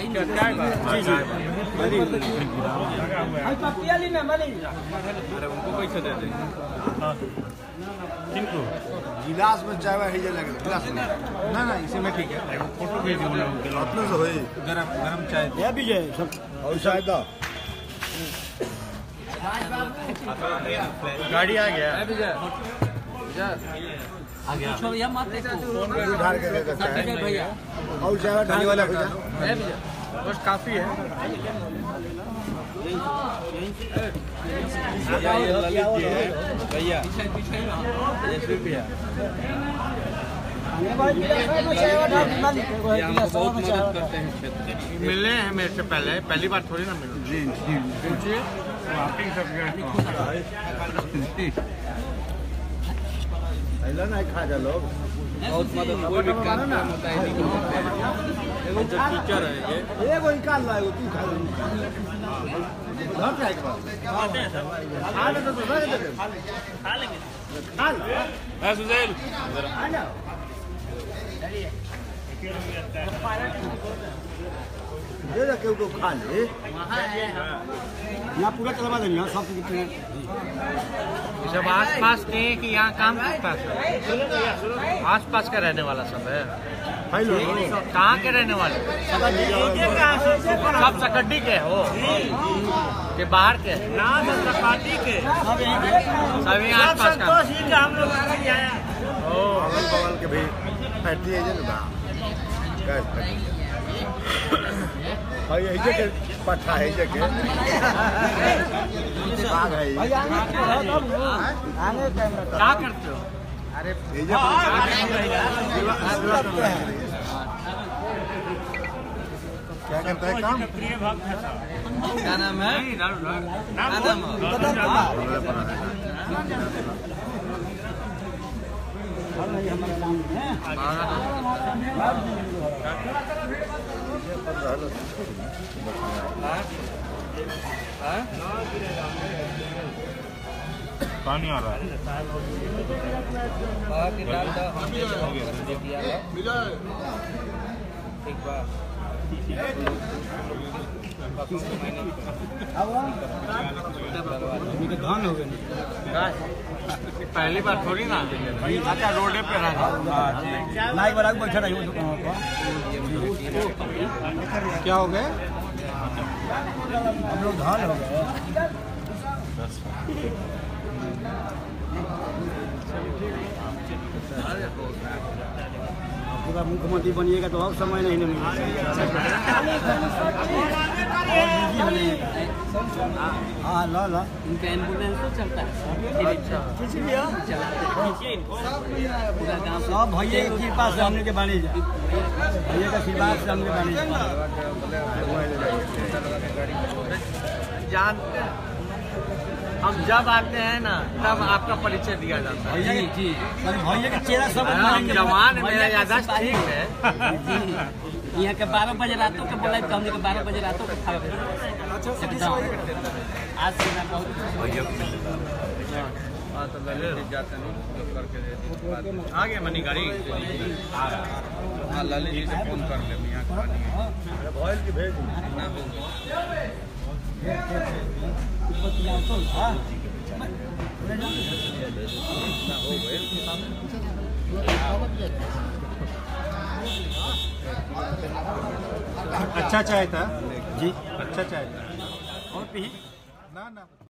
अरे उनको कैसे दे दें? किनको? गिलास में चाय है लगे गिलास में ना इसी में ठीक है। फोटो भेज दूँ अपने से होई गरम चाय ये भी है सब और चाय का गाड़ी आ गया। आ गया भैया मत देखो ढाल के भैया और चाय ढालने वाला भैया बस काफी है। भैया बहुत मदद करते हैं क्षेत्र। मिले हैं मेरे से पहली बार थोड़ी ना मिले। जी जी पूछिए पहला नहीं खा जा लोग बहुत मदद कोई भी काम होता है टीचर है ये वो निकाल ला तू खा ले घर पे आएगा खा ले तो खा लेंगे है सुजैल आ जाओ दे दे क्यों खा ले यहाँ पूरा चलवा देंगे सब कितने जब आस-पास के कि यहाँ काम करता है आस-पास का रहने वाला सब है। कहाँ के रहने वाले? सब सकड्डी के हो के बाहर के सकड्डी के सभी आस-पास का हम लोग अगल बगल के भाई फैक्ट्री है ना हाँ यही जगह पट्टा है जगह बाग है क्या करते हो? अरे क्या करता है काम? क्या नाम है? पानी आ रहा है। धान हो गए पहली बार थोड़ी ना अच्छा रोडे पे रहा नाई बड़ा बैठा रही हूँ दुकान पर क्या हो गए? हम लोग धान हो गए मुख्यमंत्री बनिएगा तो अब समय नहीं मिलेगा। हाँ ला ला इनका एम्बुलेंस तो चलता है पूरा गाँव सब भैया की कृपा से हमने के बानी जा भैया का आशीर्वाद से हमने बानी जानते हैं हम जब आते हैं ना तब आपका परिचय दिया जाता है। जी जी भैया का चेहरा सब हम जवान मेरा याददाश्त ठीक है। यहाँ के 12 बजे रातों के बोला तो हमने 12 बजे रातों के खा आज से ना बहुत आ गया मनी गाड़ी लाली जी से फोन कर ले यहाँ भैया की भेज अच्छा चाय था जी अच्छा चाय था और भी ना